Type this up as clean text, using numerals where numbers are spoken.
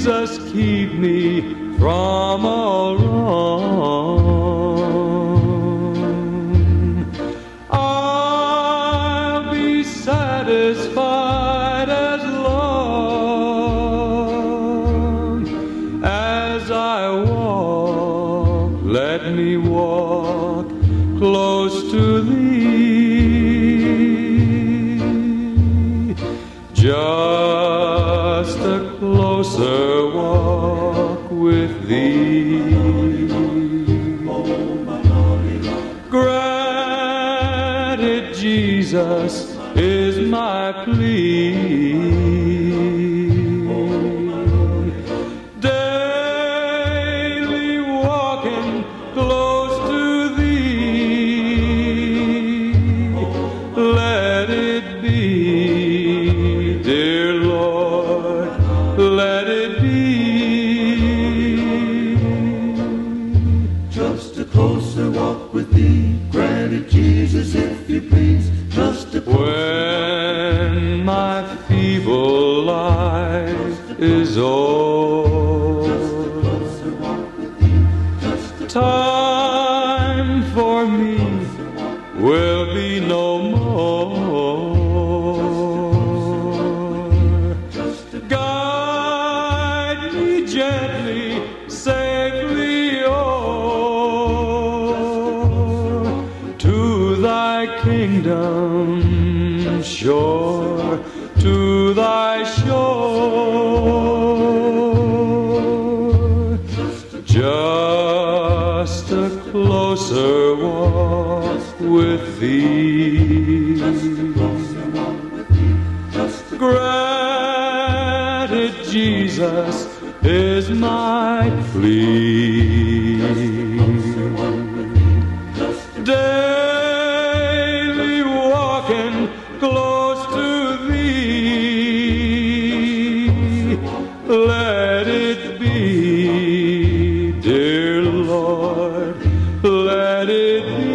Jesus, keep me from all wrong. I'll be satisfied as long as I walk. Let me walk close to Thee. Just a closer walk with Thee. Granted, Jesus is my plea. Daily walking close to Thee. Let it be, dear Lord, let it be. Just a closer walk with Thee, granted Jesus, if You please. Just a When my feeble life is old, time for me will be no more. Guide me gently, safely o'er to Thy kingdom shore, to Thy shore. Just a closer walk with Thee. Granted, Jesus is my plea. Daily walking close to Thee. Let it be, dear Lord, let it be.